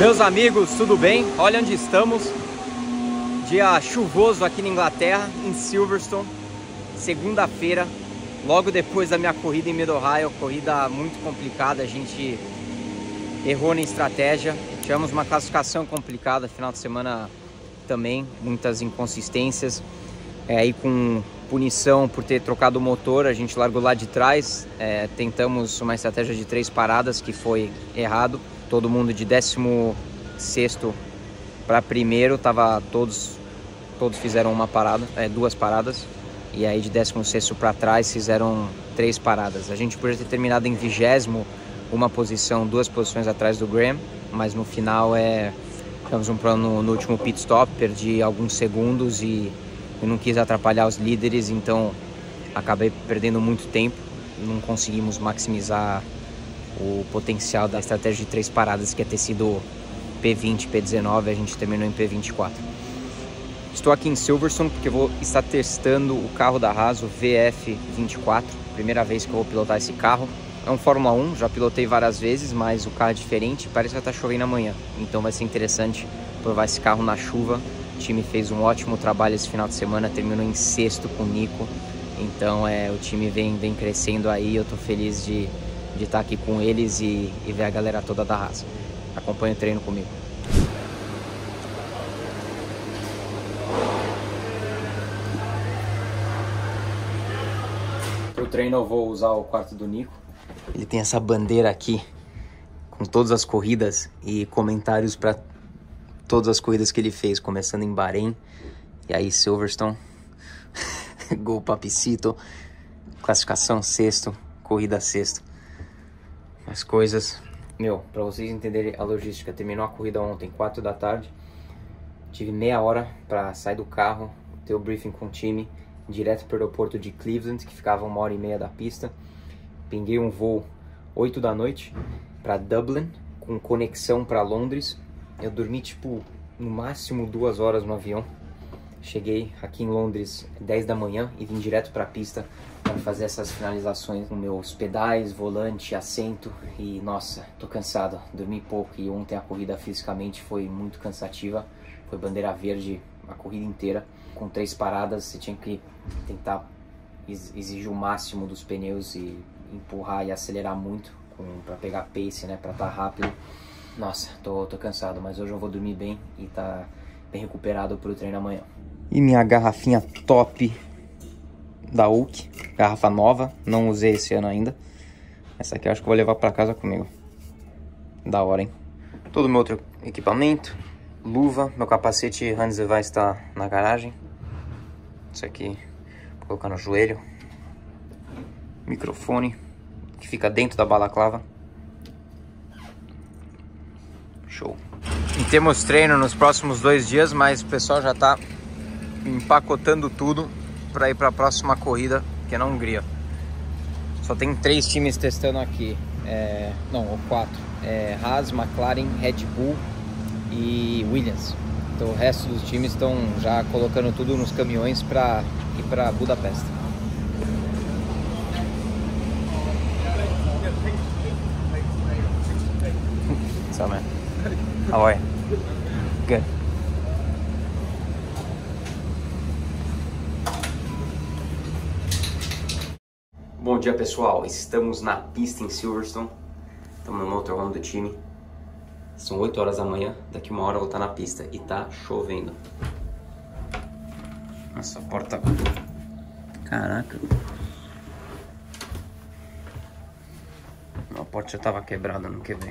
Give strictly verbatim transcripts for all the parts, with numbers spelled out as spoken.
Meus amigos, tudo bem? Olha onde estamos. Dia chuvoso aqui na Inglaterra, em Silverstone. Segunda-feira, logo depois da minha corrida em Mid-Ohio. Corrida muito complicada, a gente errou na estratégia. Tivemos uma classificação complicada, final de semana também, muitas inconsistências. É, aí com punição por ter trocado o motor, a gente largou lá de trás. É, tentamos uma estratégia de três paradas que foi errado. Todo mundo de décimo sexto para primeiro, tava todos, todos fizeram uma parada, é, duas paradas. E aí de décimo sexto para trás fizeram três paradas. A gente podia ter terminado em vigésimo, uma posição, duas posições atrás do Graham, mas no final é, tivemos um problema no, no último pit stop, perdi alguns segundos e eu não quis atrapalhar os líderes, então acabei perdendo muito tempo, não conseguimos maximizar o potencial da estratégia de três paradas, que ia ter sido P vinte, P dezenove, a gente terminou em P vinte e quatro. Estou aqui em Silverstone porque vou estar testando o carro da Haas, o V F vinte e quatro, primeira vez que eu vou pilotar esse carro. É um Fórmula um, já pilotei várias vezes, mas o carro é diferente, parece que vai estar chovendo amanhã, então vai ser interessante provar esse carro na chuva. O time fez um ótimo trabalho esse final de semana, terminou em sexto com o Nico, então é, o time vem, vem crescendo aí, eu estou feliz de de estar aqui com eles e, e ver a galera toda da Haas. Acompanha o treino comigo. Para o treino eu vou usar o quarto do Nico. Ele tem essa bandeira aqui com todas as corridas e comentários para todas as corridas que ele fez, começando em Bahrein e aí Silverstone, Gol Papicito, classificação sexto, corrida sexto. As coisas, meu, para vocês entenderem a logística, terminou a corrida ontem, quatro da tarde, tive meia hora para sair do carro, ter o briefing com o time, direto para o aeroporto de Cleveland, que ficava uma hora e meia da pista. Peguei um voo oito da noite para Dublin, com conexão para Londres. Eu dormi tipo no máximo duas horas no avião. Cheguei aqui em Londres dez da manhã e vim direto para a pista para fazer essas finalizações com meus pedais, volante, assento. E nossa, tô cansado, dormi pouco e ontem a corrida fisicamente foi muito cansativa. Foi bandeira verde a corrida inteira, com três paradas. Você tinha que tentar exigir o máximo dos pneus e empurrar e acelerar muito para pegar pace, né, para estar rápido. Nossa, tô, tô cansado, mas hoje eu vou dormir bem e tá bem recuperado pro treino amanhã. E minha garrafinha top da Hulk, garrafa nova, não usei esse ano ainda. Essa aqui eu acho que vou levar pra casa comigo. Da hora, hein? Todo o meu outro equipamento, luva, meu capacete Hans vai estar na garagem. Isso aqui, vou colocar no joelho. Microfone, que fica dentro da balaclava. Show. E temos treino nos próximos dois dias, mas o pessoal já tá empacotando tudo para ir para a próxima corrida, que é na Hungria. Só tem três times testando aqui, é, não, ou quatro, é, Haas, McLaren, Red Bull e Williams. Então o resto dos times estão já colocando tudo nos caminhões para ir para Budapeste. So man, how are you? Good. Bom dia pessoal, estamos na pista em Silverstone, estamos no motorhome do time, são oito horas da manhã, daqui uma hora eu vou estar na pista e tá chovendo. Nossa, a porta, caraca, a porta já estava quebrada, não quebrei.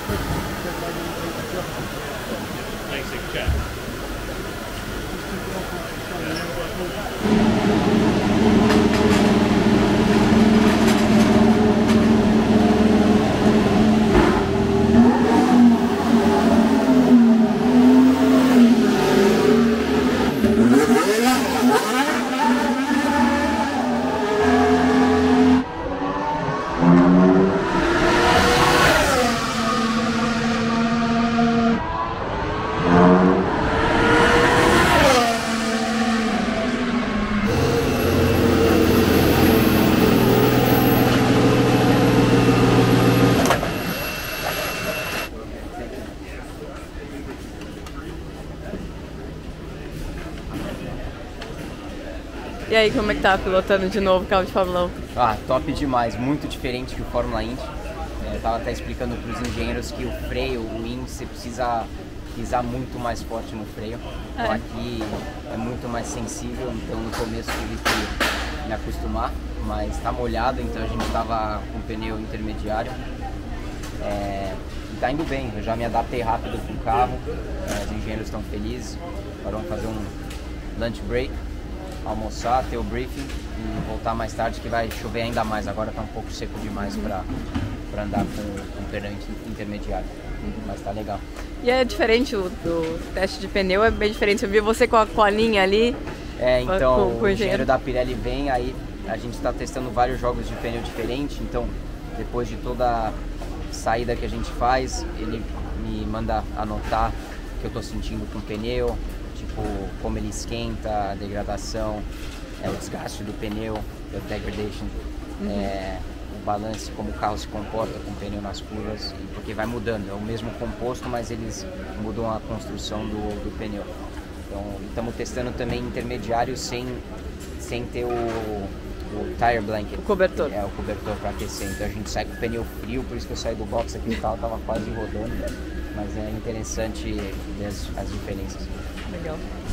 Basic check. E aí, como é que tá pilotando de novo carro de Fórmula um? Ah, top demais, muito diferente do Fórmula Indy. É, eu tava até explicando para os engenheiros que o freio, o Indy, você precisa pisar muito mais forte no freio. Então É. aqui é muito mais sensível, então no começo tive que me acostumar, mas tá molhado, então a gente tava com pneu intermediário. É, e tá indo bem, eu já me adaptei rápido com o carro, é, os engenheiros estão felizes. Agora vamos fazer um lunch break, almoçar, ter o briefing e voltar mais tarde, que vai chover ainda mais. Agora tá um pouco seco demais uhum. para para andar com, com pneu intermediário, uhum. mas tá legal. E é diferente o do teste de pneu, é bem diferente. Eu vi você com a colinha ali. É, então com, com o engenheiro. engenheiro da Pirelli vem, aí a gente está testando vários jogos de pneu diferentes, então depois de toda a saída que a gente faz, ele me manda anotar o que eu tô sentindo com o pneu, tipo como ele esquenta, a degradação, é, o desgaste do pneu, o degradation, uhum. é, o balance, como o carro se comporta com o pneu nas curvas, porque vai mudando, é o mesmo composto, mas eles mudam a construção do, do pneu. Então estamos testando também intermediários sem, sem ter o, o tire blanket, o cobertor. É, o cobertor para aquecer, então a gente sai com o pneu frio, por isso que eu saí do box aqui, o carro estava quase rodando, mas é interessante ver as, as diferenças. Legal.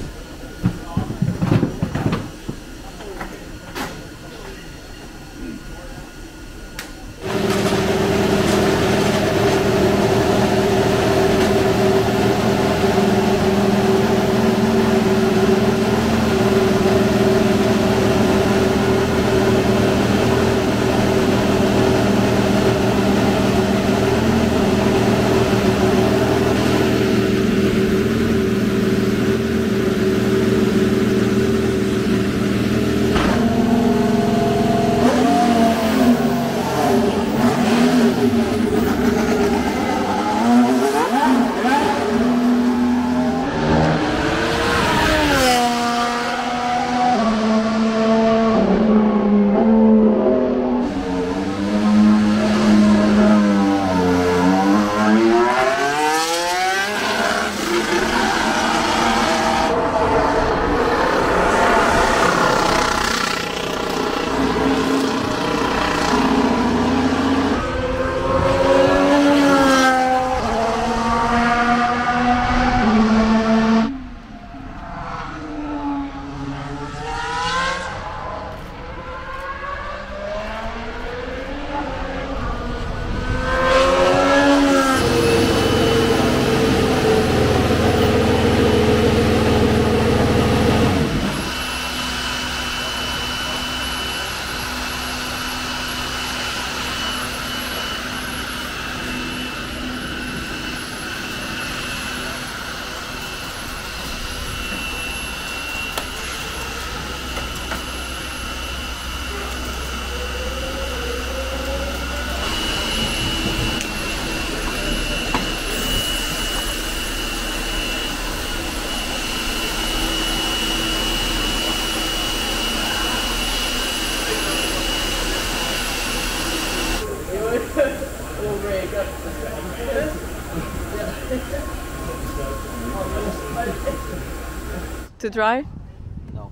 To dry? No.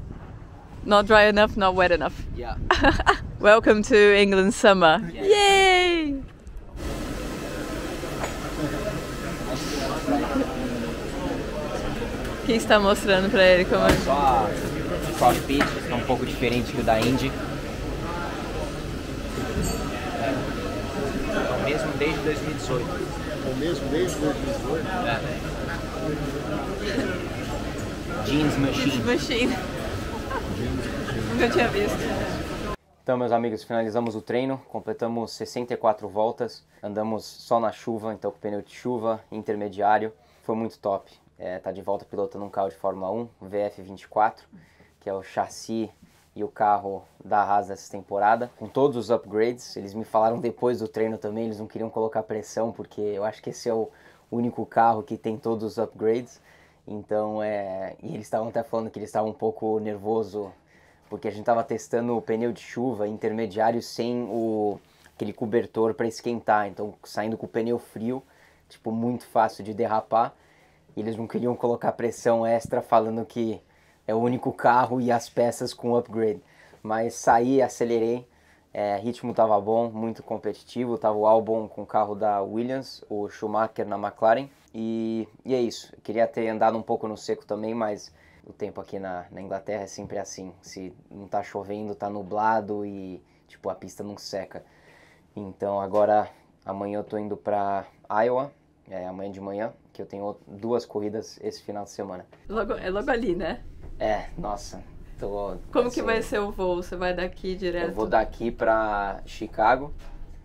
Not dry enough, not wet enough. Yeah. Welcome to England summer. Yeah. Yay! O que está mostrando para ele? Como é? Só o cockpit, é um pouco diferente que o da Indy. É o mesmo desde dois mil e dezoito. É o mesmo desde dois mil e dezoito? Jeans Machine. Jeans Machine. Nunca tinha visto. Então, meus amigos, finalizamos o treino, completamos sessenta e quatro voltas, andamos só na chuva, então com pneu de chuva, intermediário, foi muito top. É, tá de volta pilotando um carro de Fórmula um, o V F vinte e quatro, que é o chassi e o carro da Haas dessa temporada, com todos os upgrades. Eles me falaram depois do treino também, eles não queriam colocar pressão, porque eu acho que esse é o único carro que tem todos os upgrades. Então, é... e eles estavam até falando que eles estavam um pouco nervosos, porque a gente estava testando o pneu de chuva intermediário sem o... aquele cobertor para esquentar, então saindo com o pneu frio, tipo, muito fácil de derrapar. E eles não queriam colocar pressão extra, falando que é o único carro e as peças com upgrade. Mas saí, acelerei, é, ritmo tava bom, muito competitivo. Tava o Albon com o carro da Williams, o Schumacher na McLaren. E, e é isso. Eu queria ter andado um pouco no seco também, mas o tempo aqui na, na Inglaterra é sempre assim. Se não tá chovendo, tá nublado e tipo, a pista não seca. Então agora, amanhã eu tô indo pra Iowa, é, amanhã de manhã, que eu tenho duas corridas esse final de semana. Logo, é logo ali, né? É, nossa. Tô, Como assim, que vai ser o voo? Você vai daqui direto? Eu vou daqui pra Chicago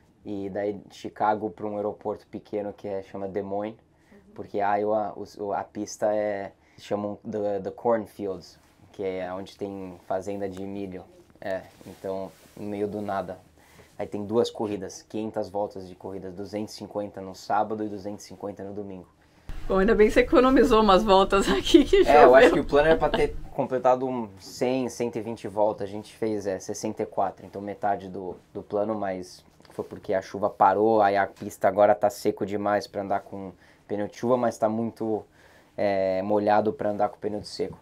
e daí Chicago para um aeroporto pequeno que é, chama Des Moines, porque Iowa, o, a pista é, chamam the, the Cornfields, que é onde tem fazenda de milho. É, então, no meio do nada. Aí tem duas corridas, quinhentas voltas de corridas, duzentos e cinquenta no sábado e duzentos e cinquenta no domingo. Bom, ainda bem que você economizou umas voltas aqui que choveu. É, eu acho que o plano era para ter completado cem, cento e vinte voltas, a gente fez é, sessenta e quatro, então metade do, do plano, mas foi porque a chuva parou, aí a pista agora tá seco demais para andar com pneu de chuva, mas tá muito é, molhado para andar com pneu de seco.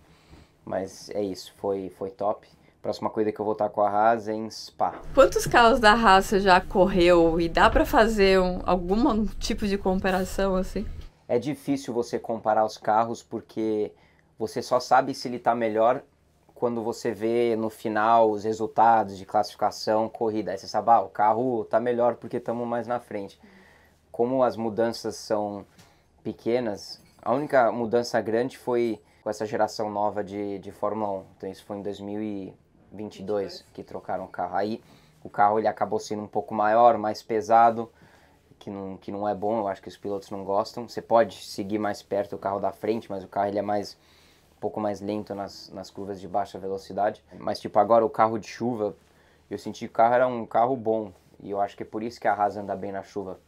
Mas é isso, foi, foi top. Próxima corrida que eu vou estar com a Haas é em Spa. Quantos carros da Haas você já correu e dá para fazer um, algum tipo de comparação assim? É difícil você comparar os carros porque você só sabe se ele está melhor quando você vê no final os resultados de classificação, corrida. Aí você sabe, ah, o carro está melhor porque estamos mais na frente. Como as mudanças são pequenas, a única mudança grande foi com essa geração nova de, de Fórmula um. Então isso foi em dois mil e vinte e dois que trocaram o carro. Aí o carro ele acabou sendo um pouco maior, mais pesado, que não, que não é bom, eu acho que os pilotos não gostam. Você pode seguir mais perto o carro da frente, mas o carro ele é mais, um pouco mais lento nas, nas curvas de baixa velocidade. Mas tipo, agora o carro de chuva, eu senti que o carro era um carro bom, e eu acho que é por isso que a Haas anda bem na chuva.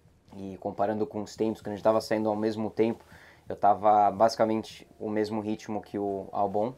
E comparando com os tempos, que a gente estava saindo ao mesmo tempo, eu estava basicamente o mesmo ritmo que o Albon,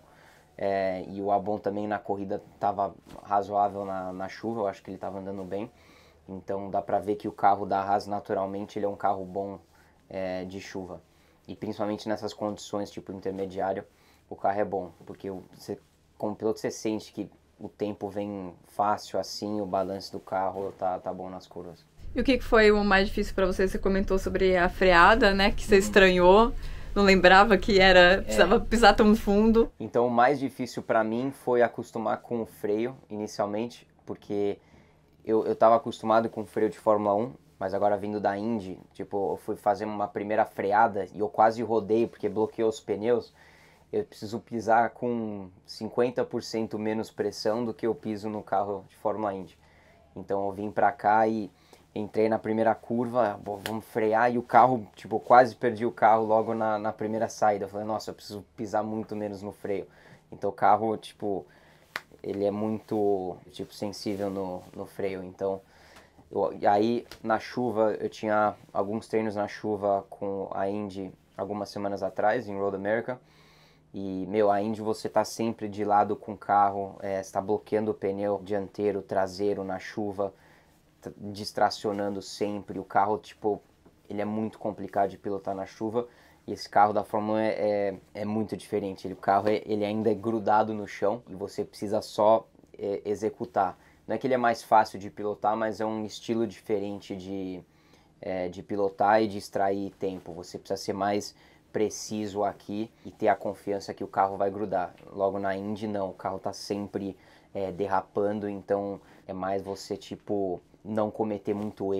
é, e o Albon também na corrida estava razoável na, na chuva, eu acho que ele estava andando bem. Então dá pra ver que o carro da Haas naturalmente ele é um carro bom é, de chuva. E principalmente nessas condições tipo intermediário, o carro é bom. Porque você, como piloto você sente que o tempo vem fácil assim, o balanço do carro tá, tá bom nas curvas. E o que foi o mais difícil pra você? Você comentou sobre a freada, né? Que você estranhou, não lembrava que era precisava é. pisar tão fundo. Então o mais difícil pra mim foi acostumar com o freio inicialmente, porque Eu, eu tava acostumado com freio de Fórmula um, mas agora vindo da Indy, tipo, eu fui fazer uma primeira freada e eu quase rodei porque bloqueou os pneus. Eu preciso pisar com cinquenta por cento menos pressão do que eu piso no carro de Fórmula Indy. Então eu vim pra cá e entrei na primeira curva, bom, vamos frear, e o carro, tipo, quase perdi o carro logo na, na primeira saída. Eu falei, nossa, eu preciso pisar muito menos no freio. Então o carro, tipo, ele é muito, tipo, sensível no, no freio, então... Eu, e aí, na chuva, eu tinha alguns treinos na chuva com a Indy algumas semanas atrás, em Road America. E, meu, a Indy você tá sempre de lado com o carro, é, você tá bloqueando o pneu dianteiro, traseiro na chuva, tá distracionando sempre. O carro, tipo, ele é muito complicado de pilotar na chuva. E esse carro da Fórmula um é, é, é muito diferente. Ele, o carro é, ele ainda é grudado no chão e você precisa só é, executar. Não é que ele é mais fácil de pilotar, mas é um estilo diferente de, é, de pilotar e de extrair tempo. Você precisa ser mais preciso aqui e ter a confiança que o carro vai grudar. Logo na Indy, não. O carro está sempre é, derrapando, então é mais você, tipo, não cometer muito erro.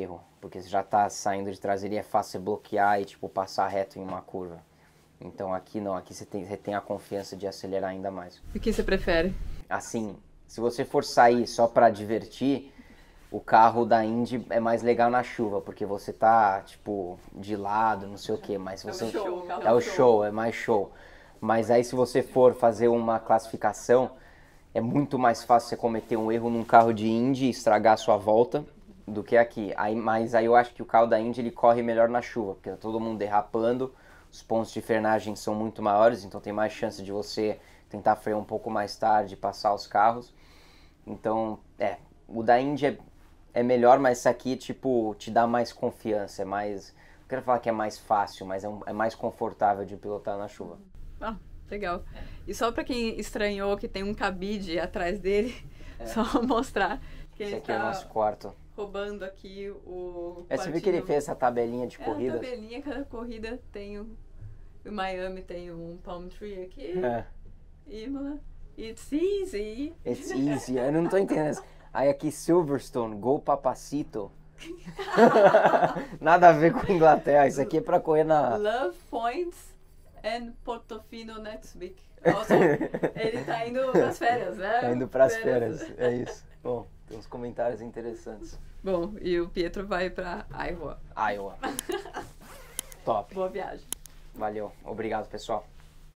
porque você já tá saindo de traseria, é fácil você bloquear e, tipo, passar reto em uma curva. Então aqui não, aqui você tem, você tem a confiança de acelerar ainda mais. O que você prefere? Assim, se você for sair só pra divertir, o carro da Indy é mais legal na chuva, porque você tá, tipo, de lado, não sei o que, mas se você... É o show, o carro É o show, é mais show. Mas aí se você for fazer uma classificação, é muito mais fácil você cometer um erro num carro de Indy e estragar a sua volta do que aqui. Aí, mas aí eu acho que o carro da Indy ele corre melhor na chuva, porque tá todo mundo derrapando, os pontos de frenagem são muito maiores, então tem mais chance de você tentar frear um pouco mais tarde e passar os carros. Então, é, o da Indy é, é melhor, mas esse aqui, tipo, te dá mais confiança, é mais... Não quero falar que é mais fácil, mas é, um, é mais confortável de pilotar na chuva. Ah, legal. E só pra quem estranhou que tem um cabide atrás dele, é. Só mostrar que esse ele aqui tá é o nosso quarto. Roubando aqui o é, você viu que ele fez essa tabelinha de é, corridas? É, a tabelinha, cada corrida tem um... Em Miami tem um palm tree aqui. É. Imola. It's easy. It's easy. Eu não tô entendendo. Aí aqui Silverstone, Go Papacito. Nada a ver com Inglaterra. Isso aqui é pra correr na... Love Points and Portofino next week. Also, ele tá indo pras férias, né? Tá indo pras férias, férias. É isso. Bom, tem uns comentários interessantes. Bom, e o Pietro vai pra Iowa. Iowa. Top. Boa viagem. Valeu. Obrigado, pessoal.